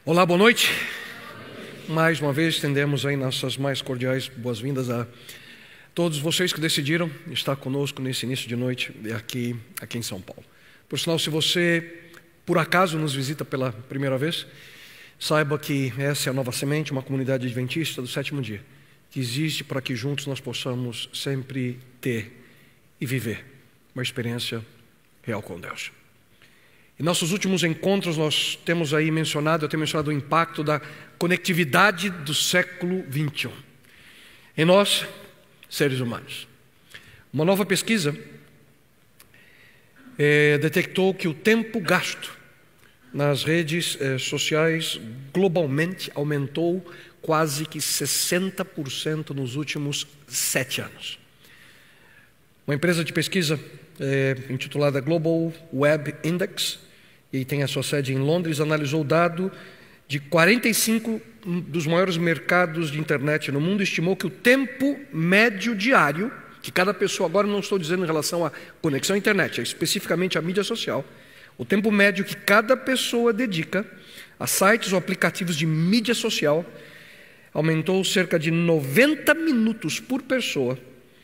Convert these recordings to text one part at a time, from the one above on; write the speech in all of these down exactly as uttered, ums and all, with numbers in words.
Olá, boa noite. Mais uma vez estendemos aí nossas mais cordiais boas-vindas a todos vocês que decidiram estar conosco nesse início de noite aqui, aqui em São Paulo. Por sinal, se você por acaso nos visita pela primeira vez, saiba que essa é a Nova Semente, uma comunidade adventista do sétimo dia, que existe para que juntos nós possamos sempre ter e viver uma experiência real com Deus. Em nossos últimos encontros nós temos aí mencionado, eu tenho mencionado o impacto da conectividade do século vinte e um em nós, seres humanos. Uma nova pesquisa é, detectou que o tempo gasto nas redes é, sociais globalmente aumentou quase que sessenta por cento nos últimos sete anos. Uma empresa de pesquisa é, intitulada Global Web Index, e tem a sua sede em Londres, analisou o dado de quarenta e cinco dos maiores mercados de internet no mundo, estimou que o tempo médio diário, que cada pessoa, agora não estou dizendo em relação à conexão à internet, é especificamente à mídia social, o tempo médio que cada pessoa dedica a sites ou aplicativos de mídia social aumentou cerca de noventa minutos por pessoa,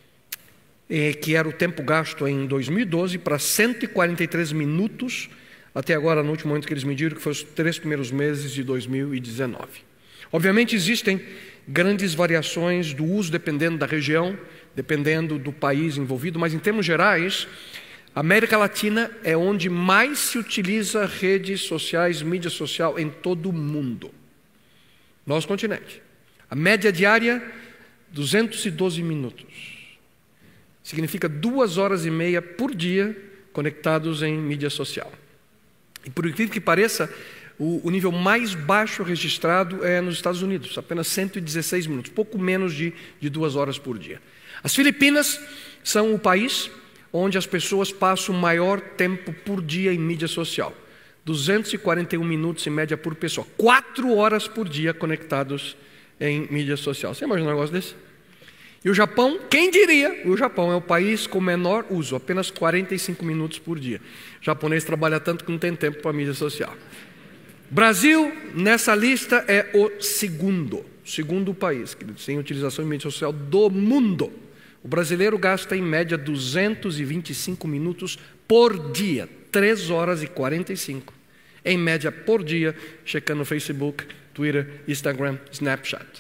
que era o tempo gasto em dois mil e doze, para cento e quarenta e três minutos até agora, no último momento que eles mediram, que foi os três primeiros meses de dois mil e dezenove. Obviamente existem grandes variações do uso dependendo da região, dependendo do país envolvido, mas em termos gerais, a América Latina é onde mais se utiliza redes sociais, mídia social em todo o mundo. Nosso continente. A média diária, duzentos e doze minutos. Significa duas horas e meia por dia conectados em mídia social. E por incrível que pareça, o, o nível mais baixo registrado é nos Estados Unidos, apenas cento e dezesseis minutos, pouco menos de, de duas horas por dia. As Filipinas são o país onde as pessoas passam o maior tempo por dia em mídia social, duzentos e quarenta e um minutos em média por pessoa, quatro horas por dia conectados em mídia social. Você imagina um negócio desse? E o Japão, quem diria? O Japão é o país com menor uso, apenas quarenta e cinco minutos por dia. O japonês trabalha tanto que não tem tempo para a mídia social. Brasil, nessa lista, é o segundo, segundo país que tem utilização de mídia social do mundo. O brasileiro gasta em média duzentos e vinte e cinco minutos por dia, três horas e quarenta e cinco. Em média por dia, checando Facebook, Twitter, Instagram, Snapchat.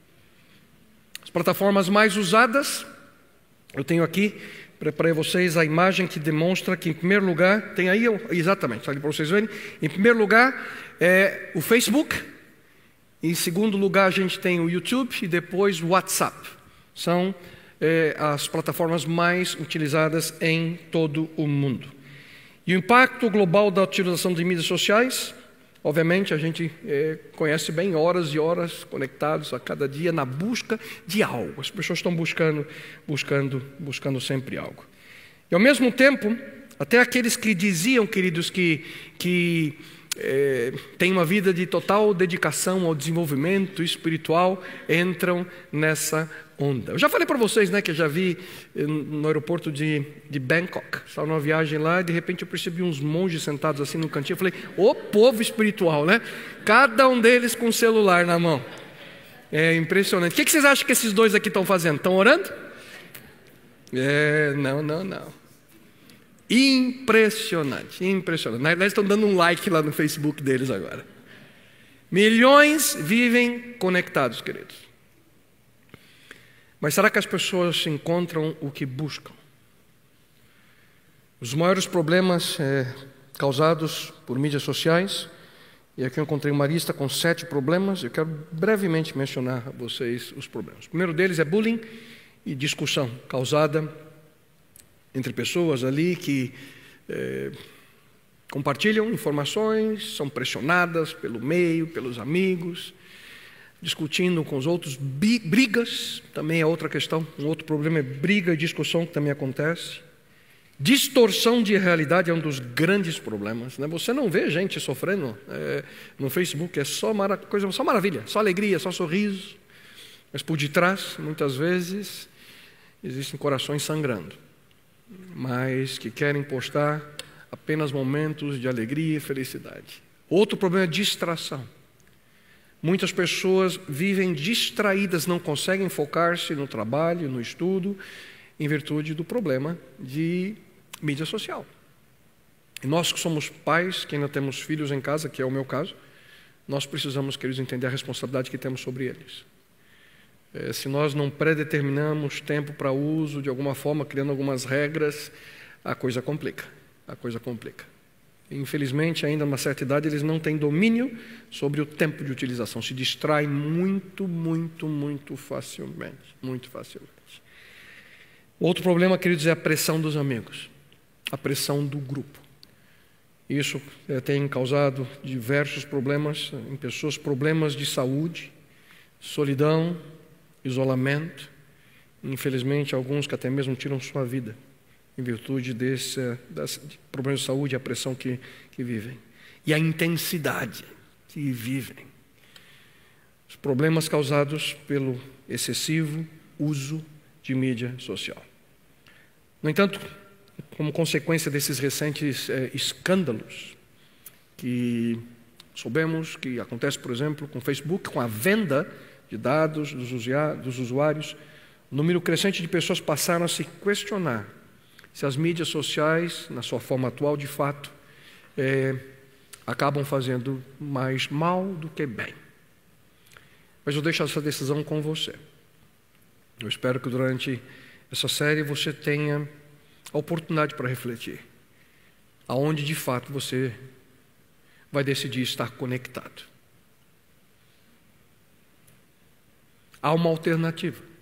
Plataformas mais usadas, eu tenho aqui, preparei vocês a imagem que demonstra que, em primeiro lugar, tem aí, exatamente, para vocês verem, em primeiro lugar é o Facebook, em segundo lugar a gente tem o YouTube e depois o WhatsApp. São é, as plataformas mais utilizadas em todo o mundo. E o impacto global da utilização de mídias sociais, obviamente, a gente é, conhece bem, horas e horas conectados a cada dia na busca de algo. As pessoas estão buscando, buscando, buscando sempre algo. E, ao mesmo tempo, até aqueles que diziam, queridos, que, que é, têm uma vida de total dedicação ao desenvolvimento espiritual, entram nessa onda. Eu já falei para vocês, né, que eu já vi no aeroporto de, de Bangkok. Estava numa viagem lá e de repente eu percebi uns monges sentados assim no cantinho. Eu falei, ô povo espiritual, né? Cada um deles com um celular na mão. É impressionante. O que, que vocês acham que esses dois aqui estão fazendo? Estão orando? É, não, não, não. Impressionante, impressionante. Eles estão dando um like lá no Facebook deles agora. Milhões vivem conectados, queridos. Mas será que as pessoas encontram o que buscam? Os maiores problemas é, causados por mídias sociais, e aqui eu encontrei uma lista com sete problemas, eu quero brevemente mencionar a vocês os problemas. O primeiro deles é bullying e discussão causada entre pessoas ali que é, compartilham informações, são pressionadas pelo meio, pelos amigos, discutindo com os outros, brigas, também é outra questão, um outro problema é briga e discussão que também acontece. Distorção de realidade é um dos grandes problemas, né? Você não vê gente sofrendo é, no Facebook, é só, mara coisa, só maravilha, só alegria, só sorriso, mas por detrás, muitas vezes, existem corações sangrando, mas que querem postar apenas momentos de alegria e felicidade. Outro problema é distração. Muitas pessoas vivem distraídas, não conseguem focar-se no trabalho, no estudo, em virtude do problema de mídia social. E nós que somos pais, que ainda temos filhos em casa, que é o meu caso, nós precisamos, queridos, entender a responsabilidade que temos sobre eles. É, se nós não predeterminamos tempo para uso, de alguma forma, criando algumas regras, a coisa complica, a coisa complica. Infelizmente, ainda a uma certa idade, eles não têm domínio sobre o tempo de utilização. Se distraem muito, muito, muito facilmente. Muito facilmente. Outro problema, queridos, é a pressão dos amigos. A pressão do grupo. Isso é, tem causado diversos problemas em pessoas. Problemas de saúde, solidão, isolamento. Infelizmente, alguns que até mesmo tiram sua vida em virtude desse, desse problema de saúde e a pressão que, que vivem. E a intensidade que vivem. Os problemas causados pelo excessivo uso de mídia social. No entanto, como consequência desses recentes eh, escândalos que soubemos que acontece, por exemplo, com o Facebook, com a venda de dados dos, dos usuários, o número crescente de pessoas passaram a se questionar se as mídias sociais, na sua forma atual, de fato, é, acabam fazendo mais mal do que bem. Mas eu deixo essa decisão com você. Eu espero que durante essa série você tenha a oportunidade para refletir. Aonde, de fato, você vai decidir estar conectado. Há uma alternativa.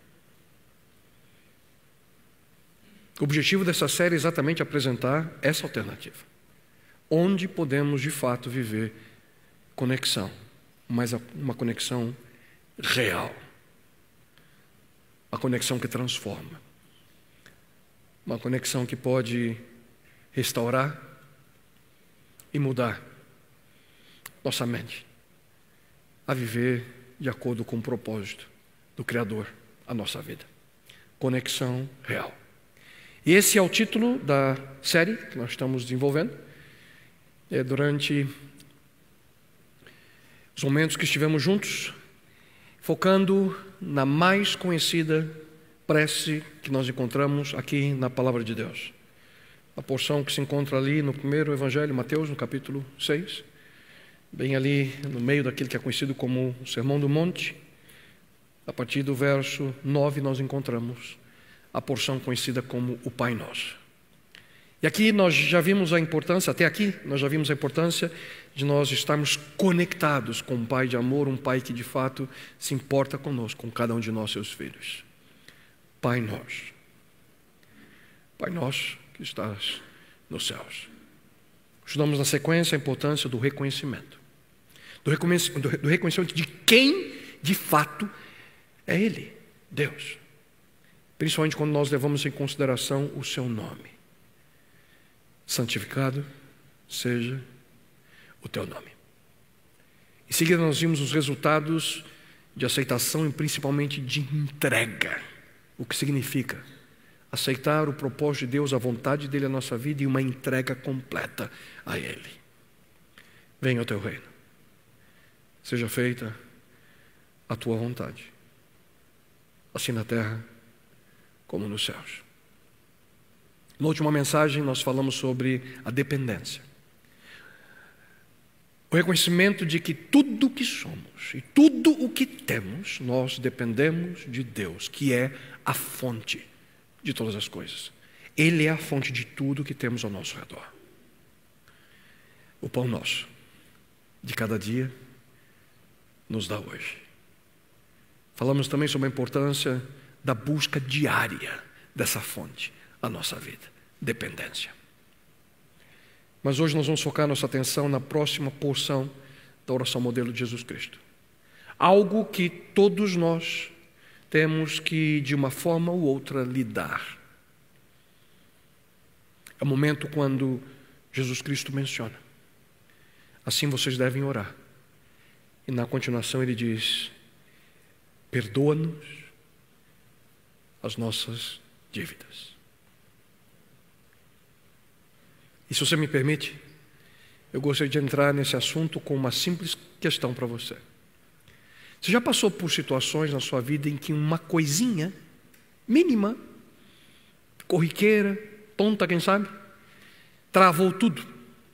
O objetivo dessa série é exatamente apresentar essa alternativa. Onde podemos, de fato, viver conexão, mas uma conexão real. Uma conexão que transforma. Uma conexão que pode restaurar e mudar nossa mente a viver de acordo com o propósito do Criador, a nossa vida. Conexão real. E esse é o título da série que nós estamos desenvolvendo. É, durante os momentos que estivemos juntos, focando na mais conhecida prece que nós encontramos aqui na Palavra de Deus. A porção que se encontra ali no primeiro Evangelho, Mateus, no capítulo seis, bem ali no meio daquilo que é conhecido como o Sermão do Monte. A partir do verso nove nós encontramos a porção conhecida como o Pai Nosso. E aqui nós já vimos a importância, até aqui nós já vimos a importância de nós estarmos conectados com um Pai de amor, um Pai que de fato se importa conosco, com cada um de nós, seus filhos. Pai Nosso. Pai Nosso que estás nos céus. Estudamos na sequência a importância do reconhecimento. Do reconhecimento, do reconhecimento de quem de fato é Ele, Deus. Principalmente quando nós levamos em consideração o seu nome. Santificado seja o teu nome. Em seguida nós vimos os resultados de aceitação e principalmente de entrega. O que significa aceitar o propósito de Deus, a vontade dEle na nossa vida e uma entrega completa a Ele. Venha o teu reino. Seja feita a tua vontade. Assim na terra como nos céus. Na última mensagem nós falamos sobre a dependência. O reconhecimento de que tudo o que somos e tudo o que temos, nós dependemos de Deus, que é a fonte de todas as coisas. Ele é a fonte de tudo que temos ao nosso redor. O pão nosso, de cada dia, nos dá hoje. Falamos também sobre a importância da busca diária dessa fonte, a nossa vida, dependência. Mas hoje nós vamos focar nossa atenção na próxima porção da oração modelo de Jesus Cristo. Algo que todos nós temos que, de uma forma ou outra, lidar. É o momento quando Jesus Cristo menciona: assim vocês devem orar. E na continuação ele diz: perdoa-nos as nossas dívidas. E se você me permite, eu gostaria de entrar nesse assunto com uma simples questão para você. Você já passou por situações na sua vida em que uma coisinha mínima, corriqueira, tonta, quem sabe, travou tudo?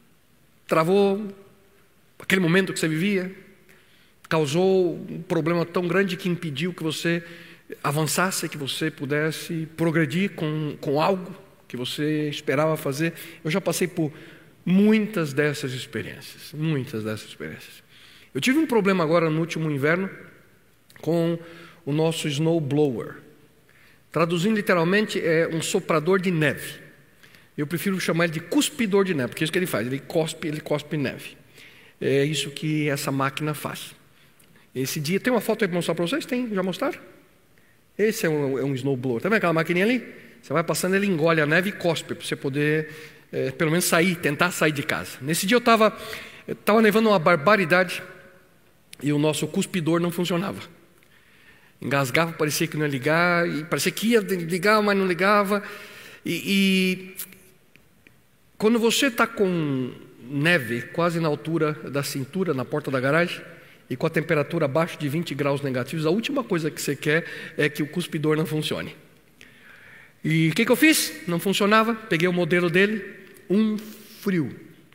Travou aquele momento que você vivia, causou um problema tão grande que impediu que você avançasse, que você pudesse progredir com, com algo que você esperava fazer. Eu já passei por muitas dessas experiências, muitas dessas experiências. Eu tive um problema agora no último inverno com o nosso snowblower. Traduzindo literalmente, é um soprador de neve. Eu prefiro chamar ele de cuspidor de neve, porque é isso que ele faz, ele cospe, ele cospe neve. É isso que essa máquina faz. Esse dia, tem uma foto aí para mostrar para vocês? Tem? Já mostraram? Esse é um, é um snowblower. Tá vendo aquela maquininha ali? Você vai passando, ele engole a neve e cospe, para você poder, é, pelo menos sair, tentar sair de casa. Nesse dia eu estava eu tava nevando uma barbaridade e o nosso cuspidor não funcionava. Engasgava, parecia que não ia ligar, e parecia que ia ligar, mas não ligava. E, e quando você está com neve quase na altura da cintura, na porta da garagem, e com a temperatura abaixo de vinte graus negativos, a última coisa que você quer é que o cuspidor não funcione. E o que, que eu fiz? Não funcionava, peguei o modelo dele, um frio.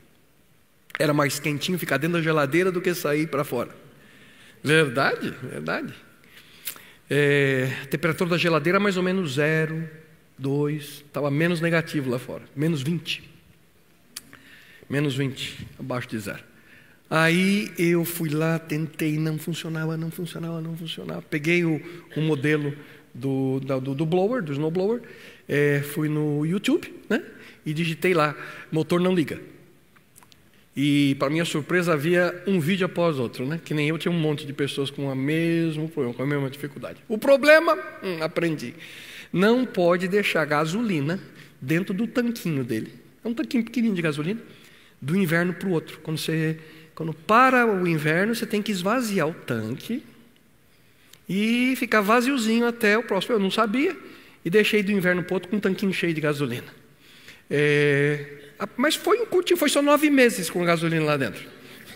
Era mais quentinho ficar dentro da geladeira do que sair para fora. Verdade, verdade. É, a temperatura da geladeira mais ou menos zero, dois, estava menos negativo lá fora, menos vinte. Menos vinte, abaixo de zero. Aí eu fui lá, tentei, não funcionava, não funcionava, não funcionava. Peguei o, o modelo do, do, do blower, do snowblower, é, fui no YouTube, né, e digitei lá, motor não liga. E, para minha surpresa, havia um vídeo após outro, né? Que nem eu, tinha um monte de pessoas com o mesmo problema, com a mesma dificuldade. O problema, hum, aprendi, não pode deixar gasolina dentro do tanquinho dele. É um tanquinho pequenininho de gasolina, do inverno para o outro. Quando, você, quando para o inverno, você tem que esvaziar o tanque e ficar vaziozinho até o próximo. Eu não sabia e deixei do inverno para o outro com um tanquinho cheio de gasolina. É... Mas foi um curtinho, foi só nove meses com gasolina lá dentro.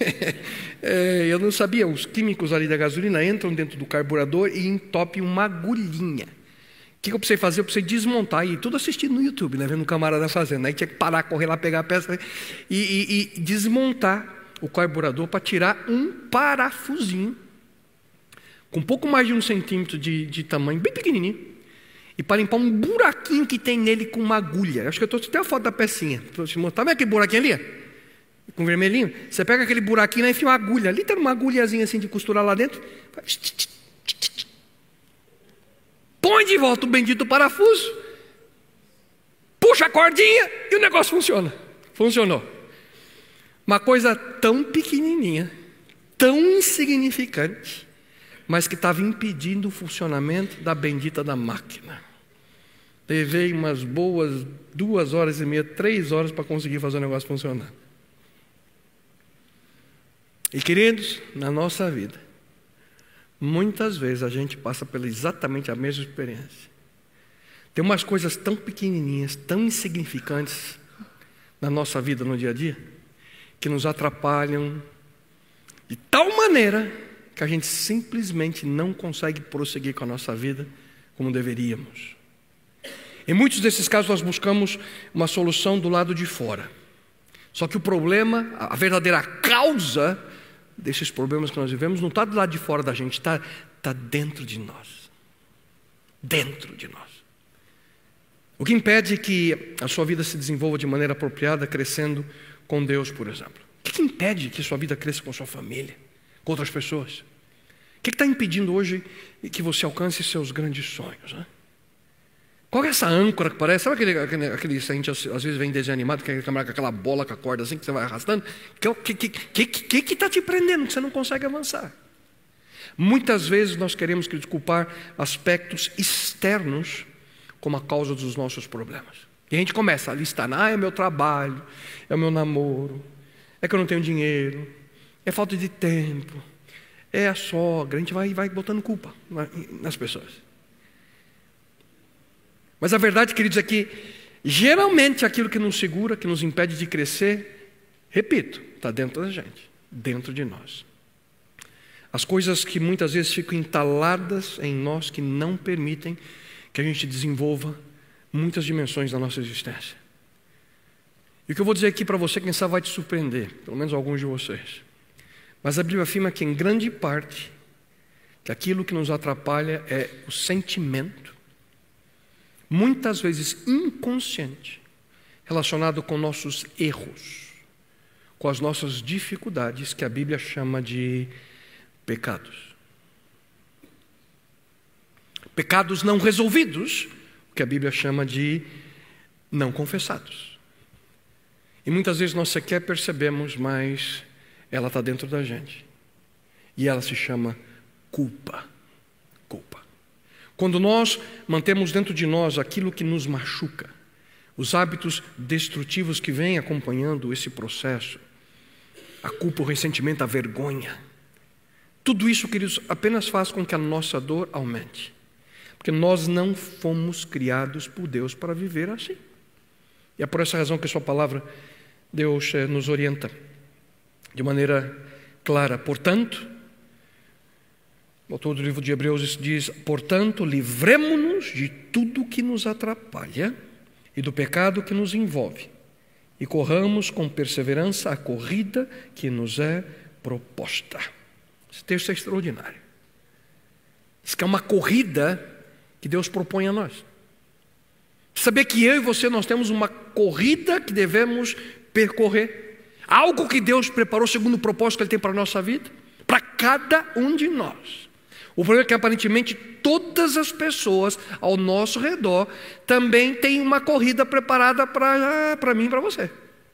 é, eu não sabia, os químicos ali da gasolina entram dentro do carburador e entopem uma agulhinha. O que eu precisei fazer? Eu precisei desmontar, e tudo assistindo no YouTube, né, vendo o camarada fazendo. Aí tinha que parar, correr lá, pegar a peça e, e, e desmontar o carburador para tirar um parafusinho com um pouco mais de um centímetro de, de tamanho, bem pequenininho. E para limpar um buraquinho que tem nele com uma agulha. Acho que eu estou até a foto da pecinha. Está vendo aquele buraquinho ali? Com vermelhinho? Você pega aquele buraquinho e enfia uma agulha. Ali tem uma agulhazinha assim de costurar lá dentro. Põe de volta o bendito parafuso. Puxa a cordinha e o negócio funciona. Funcionou. Uma coisa tão pequenininha, tão insignificante, mas que estava impedindo o funcionamento da bendita da máquina. Levei umas boas duas horas e meia, três horas para conseguir fazer o negócio funcionar. E queridos, na nossa vida, muitas vezes a gente passa pela exatamente a mesma experiência. Tem umas coisas tão pequenininhas, tão insignificantes na nossa vida no dia a dia, que nos atrapalham de tal maneira que a gente simplesmente não consegue prosseguir com a nossa vida como deveríamos. Em muitos desses casos nós buscamos uma solução do lado de fora. Só que o problema, a verdadeira causa desses problemas que nós vivemos não está do lado de fora da gente, está, está dentro de nós. Dentro de nós. O que impede que a sua vida se desenvolva de maneira apropriada, crescendo com Deus, por exemplo? O que impede que a sua vida cresça com a sua família, com outras pessoas? O que está impedindo hoje que você alcance seus grandes sonhos, né? Qual é essa âncora que parece? Sabe aquele, aquele, aquele a gente às vezes vem desenho animado, que é aquela bola com a corda assim, que você vai arrastando? O que está que, que, que tá te prendendo, que você não consegue avançar? Muitas vezes nós queremos desculpar aspectos externos como a causa dos nossos problemas. E a gente começa a listar, ah, é meu trabalho, é o meu namoro, é que eu não tenho dinheiro, é falta de tempo, é a sogra, a gente vai, vai botando culpa nas pessoas. Mas a verdade, queridos, é que geralmente aquilo que nos segura, que nos impede de crescer, repito, está dentro da gente, dentro de nós. As coisas que muitas vezes ficam entaladas em nós, que não permitem que a gente desenvolva muitas dimensões da nossa existência. E o que eu vou dizer aqui para você, quem sabe vai te surpreender, pelo menos alguns de vocês. Mas a Bíblia afirma que em grande parte, que aquilo que nos atrapalha é o sentimento, muitas vezes inconsciente, relacionado com nossos erros, com as nossas dificuldades, que a Bíblia chama de pecados. Pecados não resolvidos, que a Bíblia chama de não confessados. E muitas vezes nós sequer percebemos, mas ela está dentro da gente. E ela se chama culpa. Culpa. Quando nós mantemos dentro de nós aquilo que nos machuca, os hábitos destrutivos que vêm acompanhando esse processo, a culpa, o ressentimento, a vergonha, tudo isso, queridos, apenas faz com que a nossa dor aumente. Porque nós não fomos criados por Deus para viver assim. E é por essa razão que a sua palavra, Deus nos orienta de maneira clara. Portanto, o autor do livro de Hebreus diz: portanto, livremo-nos de tudo que nos atrapalha e do pecado que nos envolve, e corramos com perseverança a corrida que nos é proposta. Esse texto é extraordinário. Diz que é uma corrida que Deus propõe a nós. Saber que eu e você, nós temos uma corrida que devemos percorrer. Algo que Deus preparou segundo o propósito que Ele tem para a nossa vida, para cada um de nós. O problema é que aparentemente todas as pessoas ao nosso redor também têm uma corrida preparada para, para mim e para você.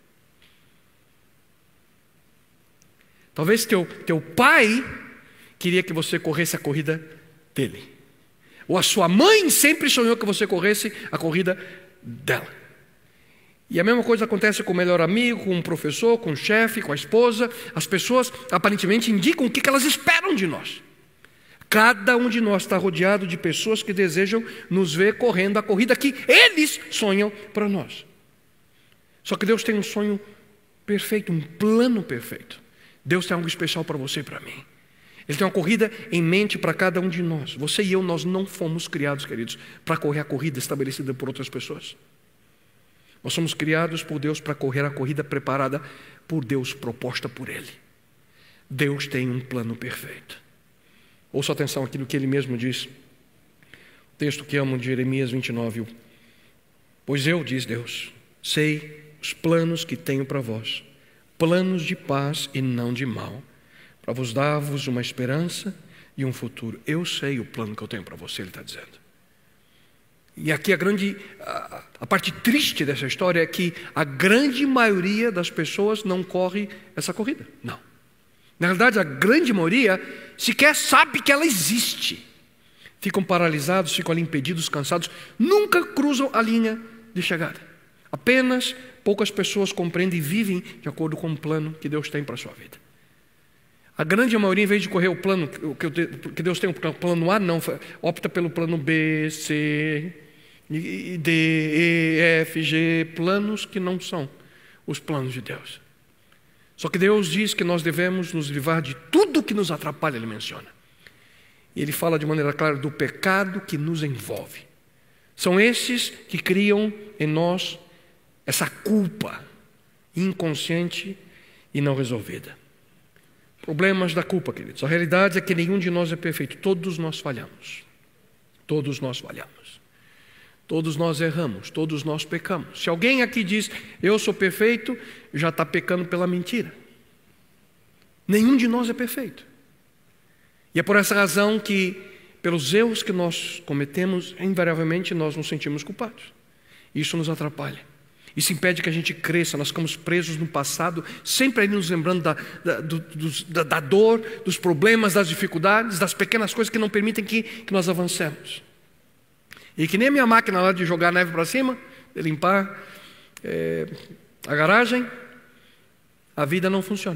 Talvez teu, teu pai queria que você corresse a corrida dele. Ou a sua mãe sempre sonhou que você corresse a corrida dela. E a mesma coisa acontece com o melhor amigo, com um professor, com o chefe, com a esposa. As pessoas aparentemente indicam o que elas esperam de nós. Cada um de nós está rodeado de pessoas que desejam nos ver correndo a corrida que eles sonham para nós. Só que Deus tem um sonho perfeito, um plano perfeito. Deus tem algo especial para você e para mim. Ele tem uma corrida em mente para cada um de nós. Você e eu, nós não fomos criados, queridos, para correr a corrida estabelecida por outras pessoas. Nós somos criados por Deus para correr a corrida preparada por Deus, proposta por Ele. Deus tem um plano perfeito. Ouça atenção àquilo que Ele mesmo diz. O texto que amo de Jeremias vinte e nove. Pois eu, diz Deus, sei os planos que tenho para vós, planos de paz e não de mal, para vos dar-vos uma esperança e um futuro. Eu sei o plano que eu tenho para você, Ele está dizendo. E aqui a grande, a, a parte triste dessa história é que a grande maioria das pessoas não corre essa corrida. Não. Na verdade, a grande maioria sequer sabe que ela existe. Ficam paralisados, ficam ali impedidos, cansados, nunca cruzam a linha de chegada. Apenas poucas pessoas compreendem e vivem de acordo com o plano que Deus tem para a sua vida. A grande maioria, em vez de correr o plano que Deus tem, o plano A, não, opta pelo plano B, C, D, E, F, G, planos que não são os planos de Deus. Só que Deus diz que nós devemos nos livrar de tudo que nos atrapalha, Ele menciona. E Ele fala de maneira clara do pecado que nos envolve. São esses que criam em nós essa culpa inconsciente e não resolvida. Problemas da culpa, queridos. A realidade é que nenhum de nós é perfeito. Todos nós falhamos. Todos nós falhamos. Todos nós erramos. Todos nós pecamos. Se alguém aqui diz, eu sou perfeito, já está pecando pela mentira. Nenhum de nós é perfeito. E é por essa razão que, pelos erros que nós cometemos, invariavelmente nós nos sentimos culpados. Isso nos atrapalha. Isso impede que a gente cresça. Nós ficamos presos no passado, sempre aí nos lembrando da, da, do, dos, da, da dor, dos problemas, das dificuldades, das pequenas coisas que não permitem que, que nós avancemos. E que nem a minha máquina lá de jogar neve para cima, de limpar é, a garagem, a vida não funciona.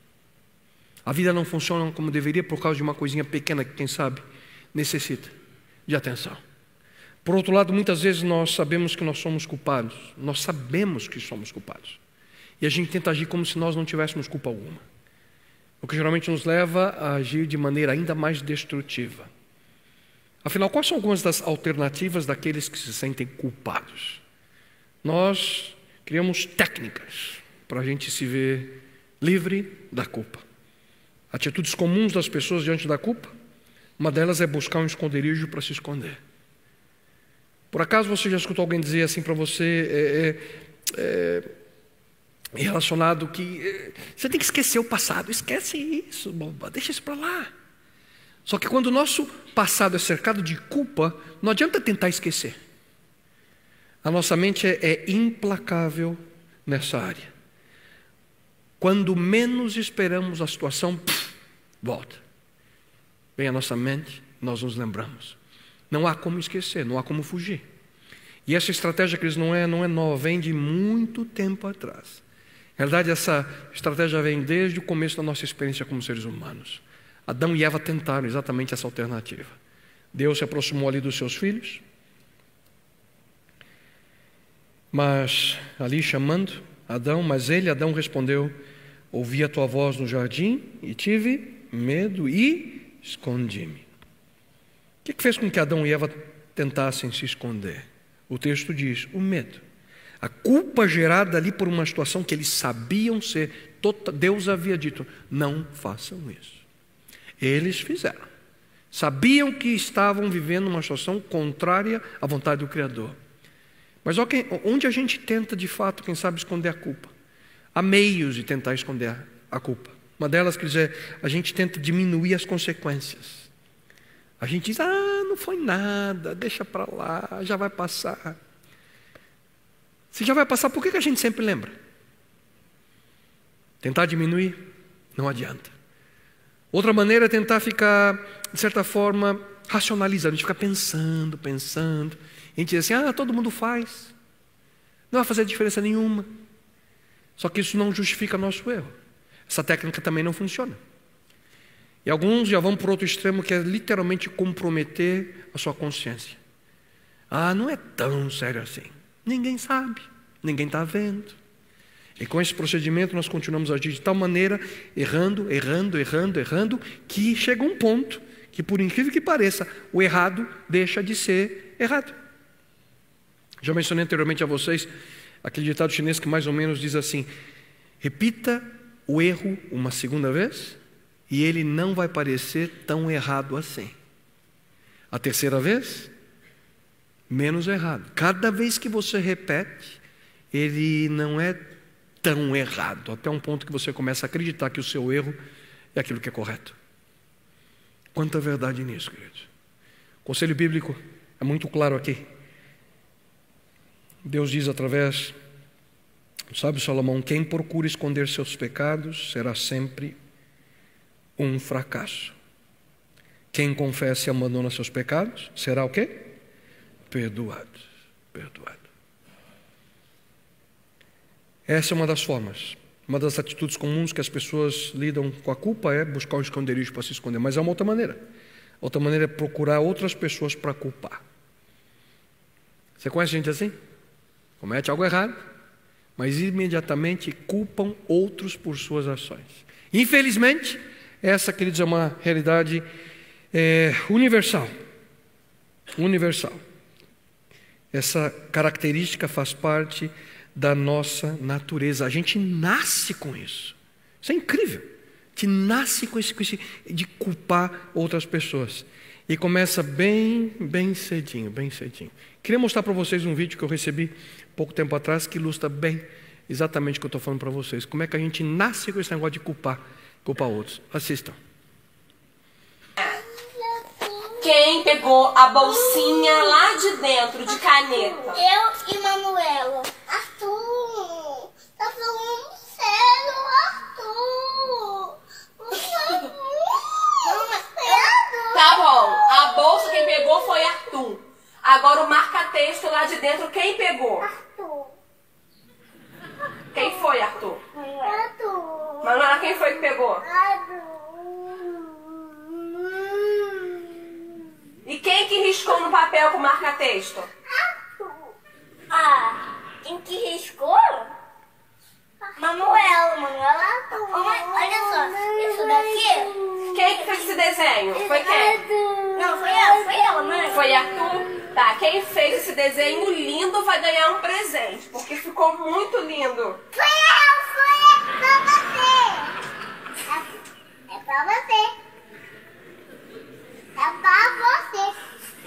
A vida não funciona como deveria por causa de uma coisinha pequena que, quem sabe, necessita de atenção. Por outro lado, muitas vezes nós sabemos que nós somos culpados. Nós sabemos que somos culpados. E a gente tenta agir como se nós não tivéssemos culpa alguma. o que geralmente nos leva a agir de maneira ainda mais destrutiva. Afinal, quais são algumas das alternativas daqueles que se sentem culpados? Nós criamos técnicas para a gente se ver livre da culpa. Atitudes comuns das pessoas diante da culpa, uma delas é buscar um esconderijo para se esconder. Por acaso você já escutou alguém dizer assim para você, é, é, é, relacionado que é, você tem que esquecer o passado, esquece isso, boba, deixa isso para lá. Só que quando o nosso passado é cercado de culpa, não adianta tentar esquecer. A nossa mente é, é implacável nessa área. Quando menos esperamos a situação, pff, volta. Vem a nossa mente, nós nos lembramos. Não há como esquecer, não há como fugir. E essa estratégia, queridos, não é, não é nova, vem de muito tempo atrás. Na verdade, essa estratégia vem desde o começo da nossa experiência como seres humanos. Adão e Eva tentaram exatamente essa alternativa. Deus se aproximou ali dos seus filhos, mas ali chamando Adão, mas ele, Adão, respondeu: ouvi a tua voz no jardim e tive medo e escondi-me. O que fez com que Adão e Eva tentassem se esconder? O texto diz: o medo. A culpa gerada ali por uma situação que eles sabiam ser, Deus havia dito: não façam isso. Eles fizeram. Sabiam que estavam vivendo uma situação contrária à vontade do Criador. Mas onde a gente tenta de fato, quem sabe, esconder a culpa? Há meios de tentar esconder a culpa. Uma delas, quer dizer, a gente tenta diminuir as consequências. A gente diz: ah, não foi nada, deixa para lá, já vai passar. Se já vai passar, por que a gente sempre lembra? Tentar diminuir? Não adianta. Outra maneira é tentar ficar, de certa forma, racionalizando. A gente fica pensando, pensando. A gente diz assim: ah, todo mundo faz. Não vai fazer diferença nenhuma. Só que isso não justifica nosso erro. Essa técnica também não funciona. E alguns já vão para outro extremo, que é literalmente comprometer a sua consciência. Ah, não é tão sério assim. Ninguém sabe, ninguém está vendo. E com esse procedimento nós continuamos a agir de tal maneira, errando, errando, errando, errando, que chega um ponto que, por incrível que pareça, o errado deixa de ser errado. Já mencionei anteriormente a vocês aquele ditado chinês que mais ou menos diz assim: repita o erro uma segunda vez e ele não vai parecer tão errado assim. A terceira vez, menos errado. Cada vez que você repete, ele não é tão errado, até um ponto que você começa a acreditar que o seu erro é aquilo que é correto. Quanta verdade nisso, queridos. O conselho bíblico é muito claro aqui. Deus diz através do sábio Salomão: quem procura esconder seus pecados será sempre um fracasso. Quem confessa e abandona seus pecados será o quê? Perdoado. Perdoado. Essa é uma das formas, uma das atitudes comuns que as pessoas lidam com a culpa é buscar um esconderijo para se esconder. Mas há uma outra maneira. Outra maneira é procurar outras pessoas para culpar. Você conhece gente assim? Comete algo errado, mas imediatamente culpam outros por suas ações. Infelizmente, essa, queridos, é uma realidade é, universal. Universal. Essa característica faz parte da nossa natureza. A gente nasce com isso. Isso é incrível. A gente nasce com esse, com esse de culpar outras pessoas. E começa bem, bem cedinho, bem cedinho. Queria mostrar para vocês um vídeo que eu recebi pouco tempo atrás que ilustra bem exatamente o que eu estou falando para vocês. Como é que a gente nasce com esse negócio de culpar, culpar outros. Assistam. Quem pegou a bolsinha lá de dentro de caneta? Eu e Manuela. Arthur, tá falando sério, Arthur. Por favor. Tá bom, a bolsa quem pegou foi Arthur. Agora o marca-texto lá de dentro, quem pegou? Arthur. Quem foi, Arthur? Arthur. Manuela, quem foi que pegou? Arthur. E quem que riscou no papel com marca-texto? Arthur. Ah, quem que riscou? Arthur. Manuela, Manuela Arthur. Olha só, isso daqui... Quem que fez esse desenho? Foi quem? Não, foi ela, foi ela, mãe. Foi Arthur? Tá, quem fez esse desenho lindo vai ganhar um presente, porque ficou muito lindo. Foi ela, foi ela, pra você. É, é pra você. É pra você.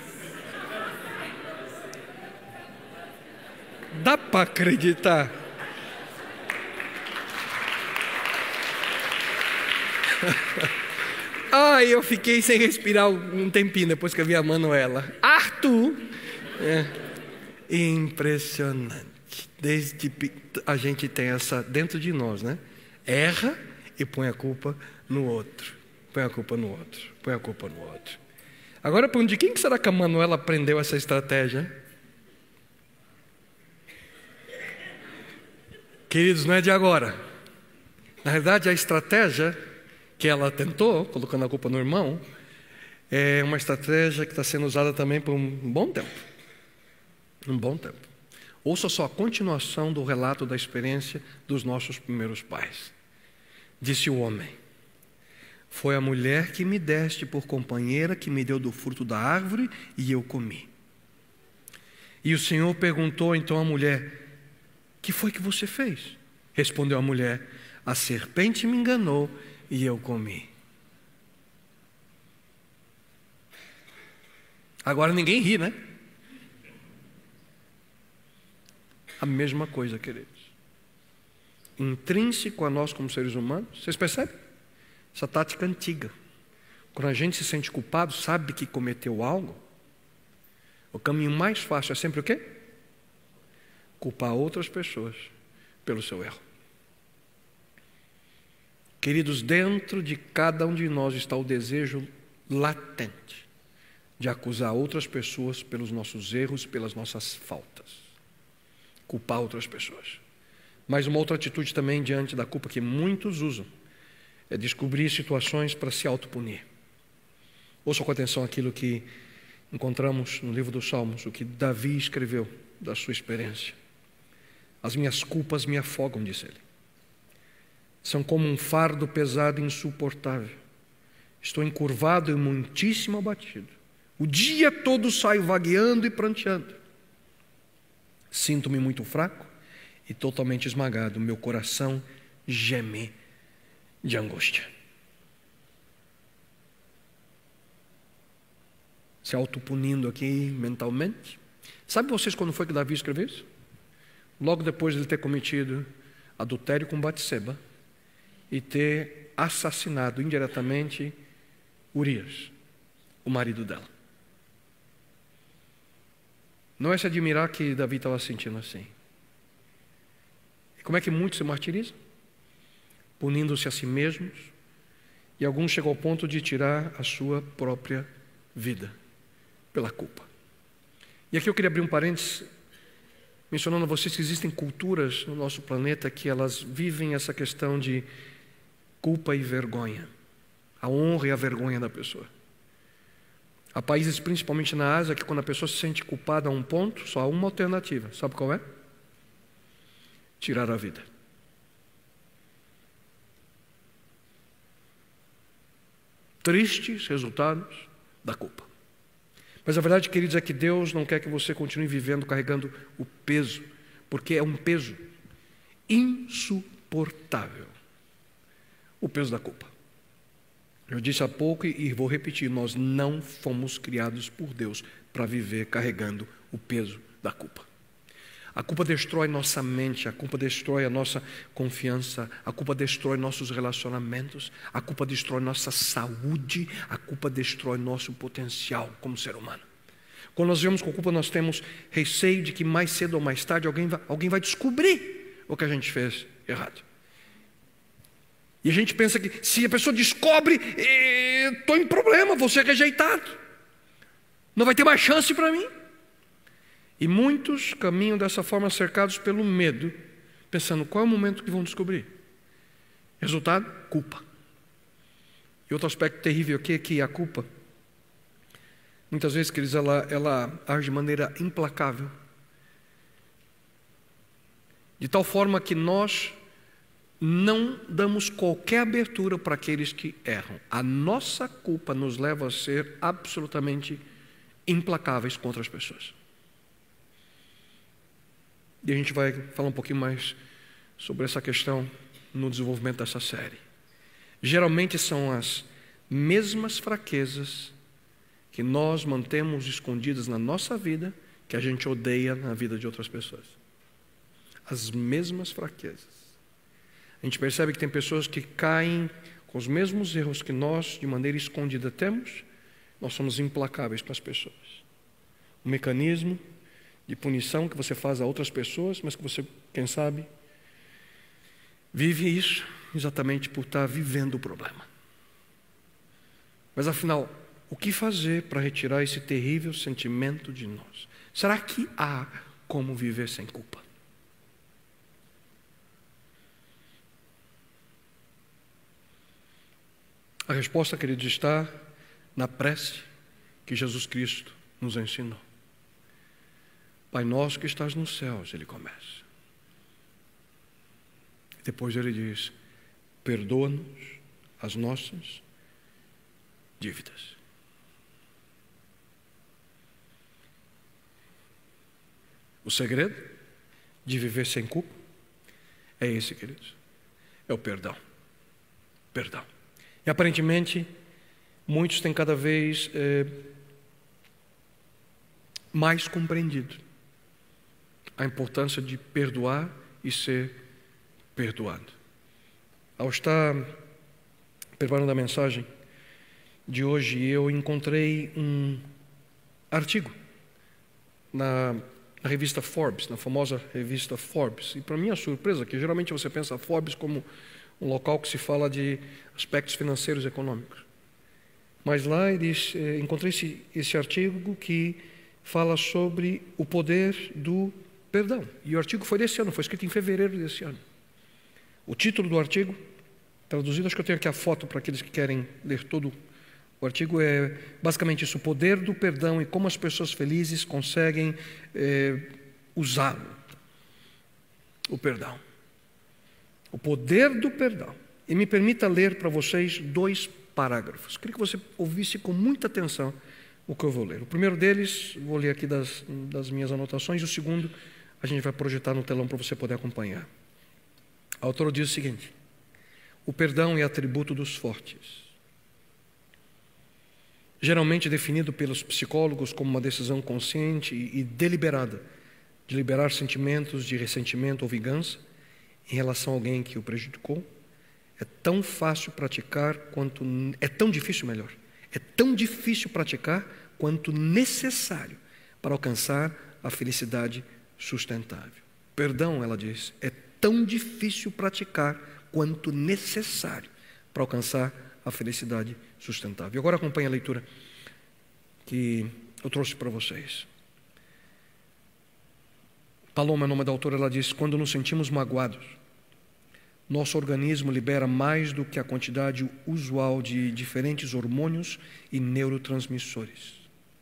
Dá para acreditar? Ah, eu fiquei sem respirar um tempinho depois que eu vi a Manuela. Arthur! É. Impressionante. Desde pe- a gente tem essa dentro de nós, né? Erra e põe a culpa no outro. Põe a culpa no outro. Põe a culpa no outro. Agora, de quem será que a Manuela aprendeu essa estratégia? Queridos, não é de agora. Na verdade, a estratégia que ela tentou, colocando a culpa no irmão, é uma estratégia que está sendo usada também por um bom tempo. Um bom tempo. Ouça só a continuação do relato da experiência dos nossos primeiros pais. Disse o homem: foi a mulher que me deste por companheira, que me deu do fruto da árvore e eu comi. E o Senhor perguntou então à mulher: que foi que você fez? Respondeu a mulher: a serpente me enganou e eu comi. Agora ninguém ri, né? A mesma coisa, queridos. Intrínseco a nós como seres humanos. Vocês percebem? Essa tática antiga. Quando a gente se sente culpado, sabe que cometeu algo, o caminho mais fácil é sempre o quê? Culpar outras pessoas pelo seu erro. Queridos, dentro de cada um de nós está o desejo latente de acusar outras pessoas pelos nossos erros, pelas nossas faltas. Culpar outras pessoas. Mas uma outra atitude também diante da culpa que muitos usam é descobrir situações para se autopunir. Ouça com atenção aquilo que encontramos no livro dos Salmos, o que Davi escreveu da sua experiência. As minhas culpas me afogam, disse ele. São como um fardo pesado e insuportável. Estou encurvado e muitíssimo abatido. O dia todo saio vagueando e pranteando. Sinto-me muito fraco e totalmente esmagado. Meu coração geme de angústia. Se autopunindo aqui mentalmente. Sabe vocês quando foi que Davi escreveu isso? Logo depois de ele ter cometido adultério com Batseba e ter assassinado indiretamente Urias, o marido dela. Não é se admirar que Davi estava sentindo assim. E como é que muitos se martirizam? Punindo-se a si mesmos, e alguns chegam ao ponto de tirar a sua própria vida pela culpa. E aqui eu queria abrir um parênteses, mencionando a vocês que existem culturas no nosso planeta que elas vivem essa questão de culpa e vergonha, a honra e a vergonha da pessoa. Há países, principalmente na Ásia, que quando a pessoa se sente culpada a um ponto, só há uma alternativa. Sabe qual é? Tirar a vida. Tristes resultados da culpa. Mas a verdade, queridos, é que Deus não quer que você continue vivendo carregando o peso, porque é um peso insuportável. O peso da culpa. Eu disse há pouco e vou repetir, nós não fomos criados por Deus para viver carregando o peso da culpa. A culpa destrói nossa mente, a culpa destrói a nossa confiança, a culpa destrói nossos relacionamentos, a culpa destrói nossa saúde, a culpa destrói nosso potencial como ser humano. Quando nós vemos com culpa, nós temos receio de que mais cedo ou mais tarde alguém vai, alguém vai descobrir o que a gente fez errado. E a gente pensa que se a pessoa descobre, estou em problema, vou ser rejeitado. Não vai ter mais chance para mim. E muitos caminham dessa forma cercados pelo medo, pensando qual é o momento que vão descobrir. Resultado? Culpa. E outro aspecto terrível aqui é que a culpa, muitas vezes, queridos, ela, ela age de maneira implacável. De tal forma que nós não damos qualquer abertura para aqueles que erram. A nossa culpa nos leva a ser absolutamente implacáveis contra as pessoas. E a gente vai falar um pouquinho mais sobre essa questão no desenvolvimento dessa série. Geralmente são as mesmas fraquezas que nós mantemos escondidas na nossa vida que a gente odeia na vida de outras pessoas. As mesmas fraquezas. A gente percebe que tem pessoas que caem com os mesmos erros que nós, de maneira escondida, temos. Nós somos implacáveis com as pessoas. Um mecanismo de punição que você faz a outras pessoas, mas que você, quem sabe, vive isso exatamente por estar vivendo o problema. Mas afinal, o que fazer para retirar esse terrível sentimento de nós? Será que há como viver sem culpa? A resposta, queridos, está na prece que Jesus Cristo nos ensinou. Pai nosso que estás nos céus, ele começa. Depois ele diz, perdoa-nos as nossas dívidas. O segredo de viver sem culpa é esse, queridos. É o perdão. Perdão. E aparentemente, muitos têm cada vez é, mais compreendido a importância de perdoar e ser perdoado. Ao estar preparando a mensagem de hoje, eu encontrei um artigo na, na revista Forbes, na famosa revista Forbes. E para minha surpresa, que geralmente você pensa Forbes como um local que se fala de aspectos financeiros e econômicos. Mas lá eles, eh, encontrei esse, esse artigo que fala sobre o poder do perdão. E o artigo foi desse ano, foi escrito em fevereiro desse ano. O título do artigo, traduzido, acho que eu tenho aqui a foto para aqueles que querem ler todo o artigo, é basicamente isso, o poder do perdão e como as pessoas felizes conseguem eh, usá-lo. O perdão. O poder do perdão. E me permita ler para vocês dois parágrafos. Queria que você ouvisse com muita atenção o que eu vou ler. O primeiro deles, vou ler aqui das, das minhas anotações, e o segundo a gente vai projetar no telão para você poder acompanhar. A autora diz o seguinte: o perdão é atributo dos fortes. Geralmente definido pelos psicólogos como uma decisão consciente e deliberada de liberar sentimentos de ressentimento ou vingança em relação a alguém que o prejudicou, é tão fácil praticar quanto... É tão difícil, melhor. É tão difícil praticar quanto necessário para alcançar a felicidade sustentável. Perdão, ela diz, é tão difícil praticar quanto necessário para alcançar a felicidade sustentável. Agora acompanhe a leitura que eu trouxe para vocês. Paloma é o nome da autora, ela diz, quando nos sentimos magoados, nosso organismo libera mais do que a quantidade usual de diferentes hormônios e neurotransmissores.